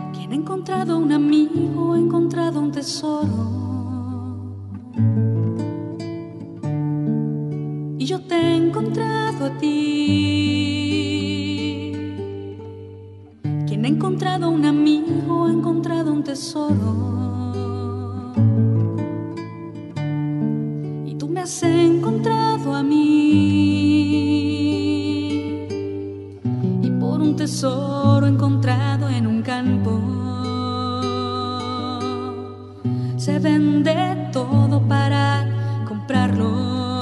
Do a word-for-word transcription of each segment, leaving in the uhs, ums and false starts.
Quien ha encontrado un amigo, ha encontrado un tesoro. Y yo te he encontrado a ti. Quien ha encontrado un amigo, ha encontrado un tesoro. Y tú me has encontrado a mí. Y por un tesoro encontrado en un campo, se vende todo para comprarlo.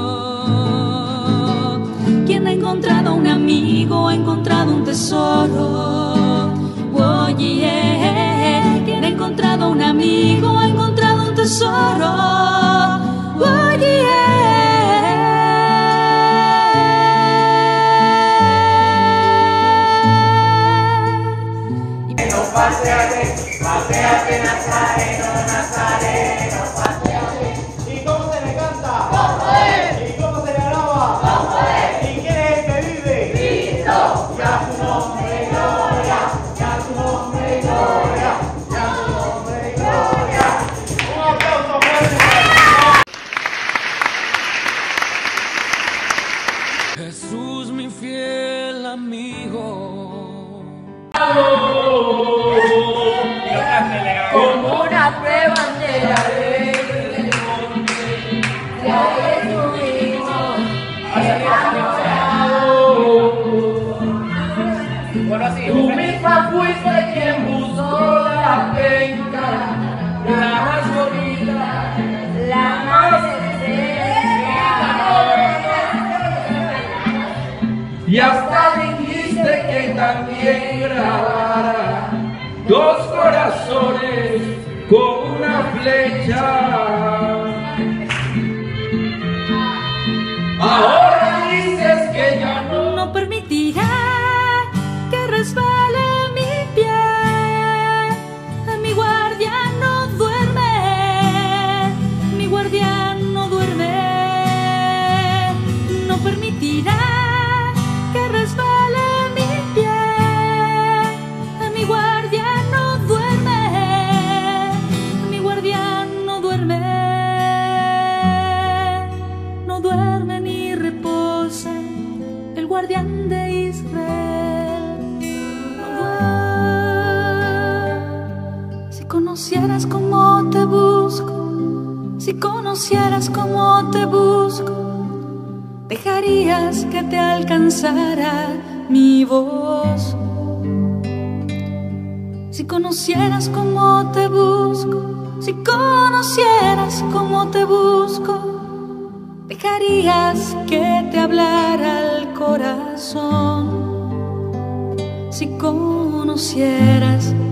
Quien ha encontrado un amigo, ha encontrado un tesoro. Oh, yeah. Quien ha encontrado un amigo, ha encontrado un tesoro. Oh, yeah. Paseate, paseate, Nazareno, Nazareno, paseate. ¿Y cómo se le canta? ¿Cómo es? ¿Y cómo se le alaba? ¿Cómo es? ¿Y quién es el que vive? Cristo. Y a su nombre gloria, y a su nombre gloria, y a su nombre gloria. Un aplauso fuerte. Jesús, mi fiel amigo. Como una prueba de la ley, ya Jesucristo es enamorado. Tú misma fuiste quien buscó la penca, la más bonita, la más deseada. Y hasta dijiste que también grabara dos corazones con una flecha. Ahora dices que ya no. No permitirá que resbale mi pie. Mi guardián no duerme, mi guardián no duerme. No permitirá que resbale mi pie. Mi guardián no duerme, mi guardián no duerme. No duerme ni reposa el guardián de Israel. No duerme. Si conocieras cómo te busco, si conocieras cómo te busco, dejarías que te alcanzara mi voz. Si conocieras cómo te busco, si conocieras cómo te busco, dejarías que te hablara el corazón. Si conocieras